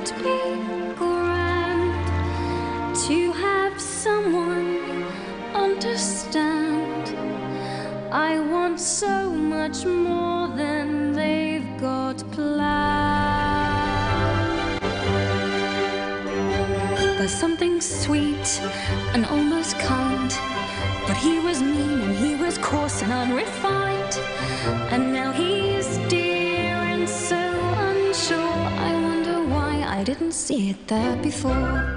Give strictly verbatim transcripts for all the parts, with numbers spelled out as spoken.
would be grand to have someone understand. I want so much more than they've got planned. There's something sweet and almost kind, but he was mean and he was coarse and unrefined, and now he's dear and so unsure. I wonder why I didn't see it there before.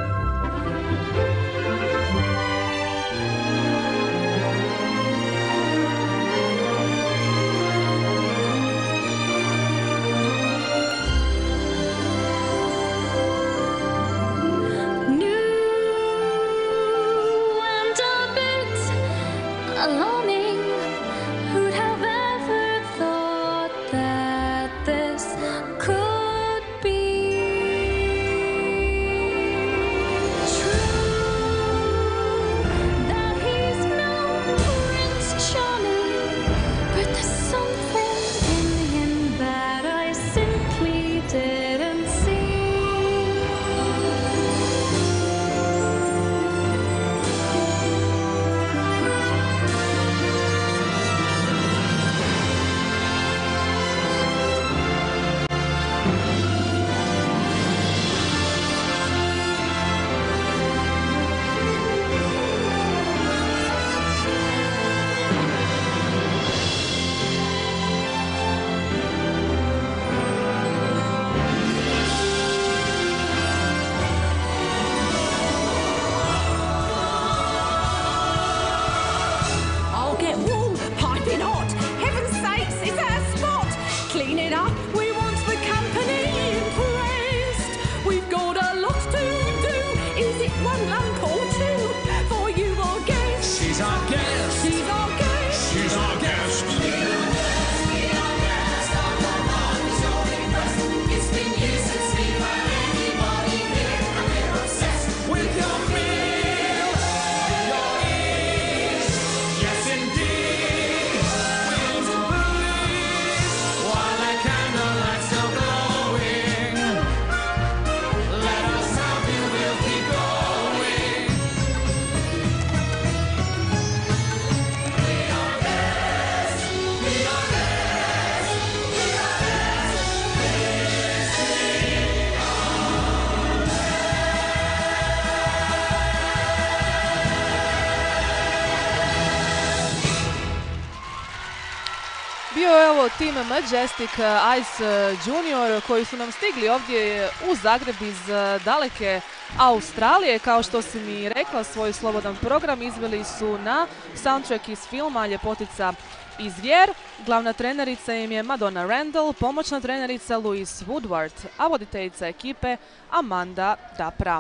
Longing, who'd have ever thought that this could be true, that he's no Prince Charming, but there's something in him that I simply didn't see. Bio je ovo Team Majestic Ice Junior koji su nam stigli ovdje u Zagreb iz daleke Australije. Kao što si mi rekla, svoj slobodan program izveli su na soundtrack iz filma Ljepotica i zvijer. Glavna trenerica im je Madonna Randall, pomoćna trenerica Louise Woodward, a voditeljica ekipe Amanda Dapra.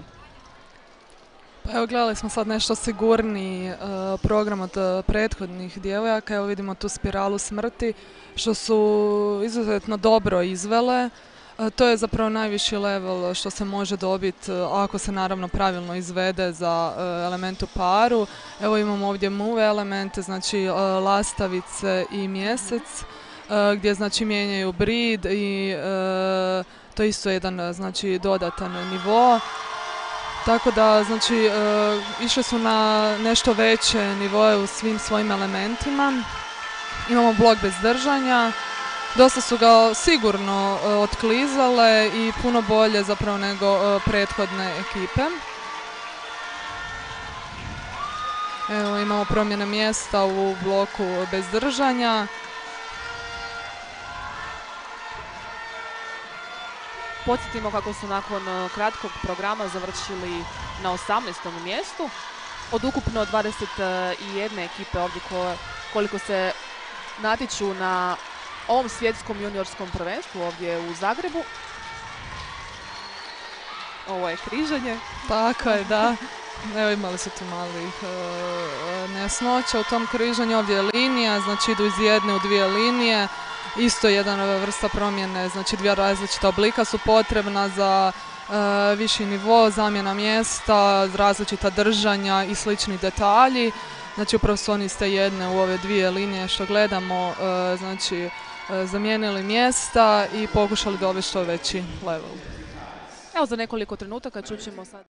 Pa evo, gledali smo sad nešto sigurniji uh, program od uh, prethodnih djevojaka. Evo vidimo tu spiralu smrti što su izuzetno dobro izvele. Uh, to je zapravo najviši level što se može dobiti uh, ako se naravno pravilno izvede za uh, element u paru. Evo imamo ovdje move elemente, znači uh, lastavice i mjesec uh, gdje znači mijenjaju brid i uh, to je isto jedan znači dodatan nivo. Tako da, znači, uh, išli su na nešto veće nivoje u svim svojim elementima. Imamo blok bez držanja. Dosta su ga sigurno uh, otklizale i puno bolje zapravo nego uh, prethodne ekipe. Evo, imamo promjene mjesta u bloku bez držanja. Podsjetimo kako su nakon kratkog programa završili na osamnaestom mjestu. Od ukupno dvadeset jedne ekipe ovdje koliko se natječu na ovom svjetskom juniorskom prvenstvu ovdje u Zagrebu. Ovo je križanje. Tako je, da. Evo, imali su tu malih uh, nejasnoća u tom križanju. Ovdje je linija, znači idu iz jedne u dvije linije. Isto jedna vrsta promjene, znači dvije različita oblika su potrebna za uh, viši nivo, zamjena mjesta, različita držanja i slični detalji. Znači upravo su oni iz te jedne u ove dvije linije što gledamo, uh, znači uh, zamijenili mjesta i pokušali dovesti što veći level. Evo za nekoliko trenutaka čućemo sad